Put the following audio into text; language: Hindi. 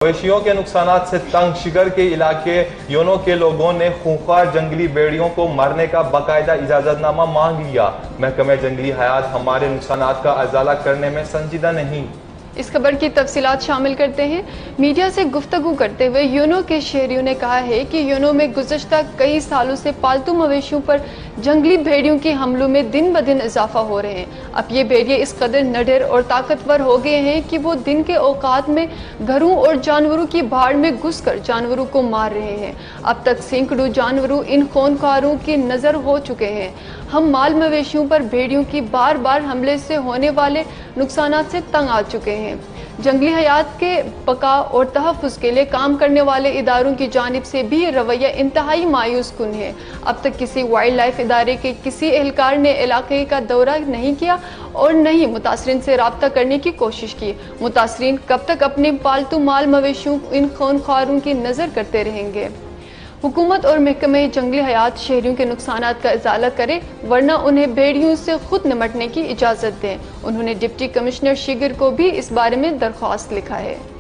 मवेशियों के नुकसानात से तंग शिगर के इलाके योनो के लोगों ने खूंखार जंगली भेड़ियों को मारने का बाकायदा इजाजतनामा मांग लिया। महकमे जंगली हयात हमारे नुकसानात का अजाला करने में संजीदा नहीं। इस खबर की तफसीलात शामिल करते हैं। मीडिया से गुफ्तगू करते हुए योनो के शहरियों ने कहा है कि योनो में गुज़श्ता कई सालों से पालतू मवेशियों पर जंगली भेड़ियों के हमलों में दिन ब दिन इजाफा हो रहे हैं। अब ये भेड़िए इस कदर निडर और ताकतवर हो गए हैं कि वो दिन के औकात में घरों और जानवरों की भाड़ में घुसकर जानवरों को मार रहे हैं। अब तक सैकड़ों जानवरों इन खूनखारों की नज़र हो चुके हैं। हम माल मवेशियों पर भेड़ियों की बार बार हमले से होने वाले नुकसानात से तंग आ चुके हैं। जंगली हयात के बका और तहफ़्फ़ुज़ के लिए काम करने वाले इदारों की जानिब से भी रवैया इंतहाई मायूस कुन है। अब तक किसी वाइल्ड लाइफ इदारे के किसी एहलकार ने इलाके का दौरा नहीं किया और न ही मुतासरीन से रब्ता करने की कोशिश की। मुतासरीन कब तक अपने पालतू माल मवेशियों इन खूनखारों की नज़र करते रहेंगे? हुकूमत और महकमे जंगली हयात शहरियों के नुकसानात का इजाला करे, वरना उन्हें भेड़ियों से खुद निपटने की इजाज़त दें। उन्होंने डिप्टी कमिश्नर शिगर को भी इस बारे में दरख्वास्त लिखा है।